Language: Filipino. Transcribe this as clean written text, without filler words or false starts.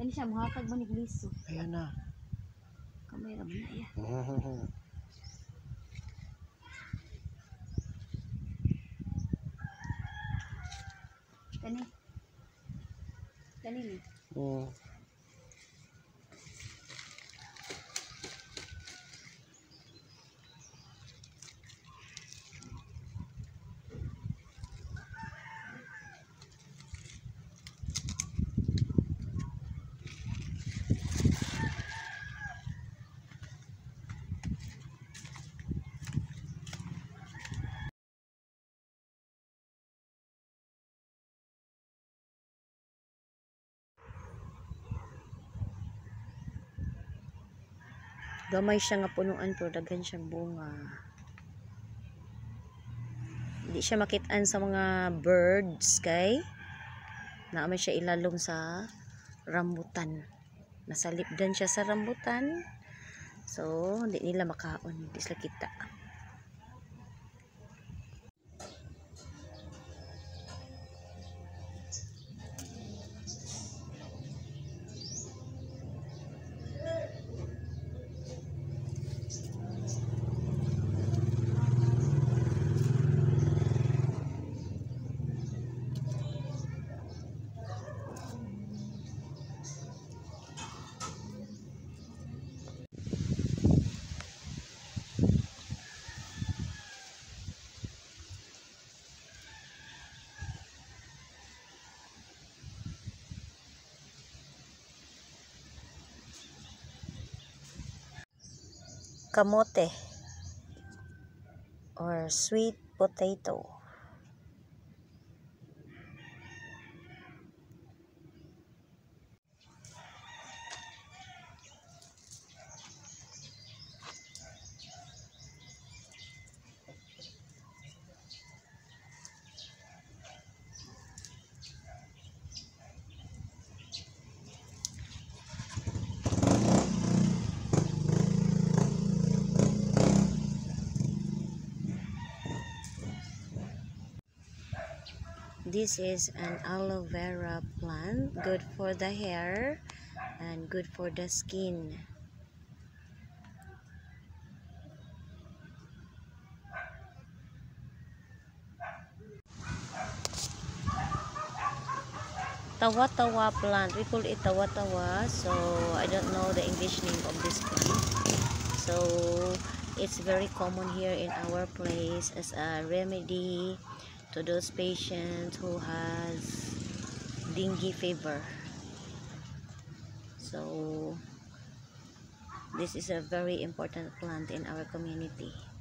Kani siya muhatag mo ni gliso. Ayan na. Kamay ra man na iya. Kani. Kani ni. Gamay siya nga punuan pero daghan siyang bunga. Hindi siya makitaan sa mga birds kay naaman siya ilalong sa rambutan. Nasalipdan siya sa rambutan. So, hindi nila makaon. Hindi sila kita. Kamote or sweet potato. This is an aloe vera plant, good for the hair and good for the skin. Tawa-tawa plant, we call it tawa-tawa, so I don't know the English name of this plant. So it's very common here in our place as a remedy to those patients who has dengue fever. So this is a very important plant in our community.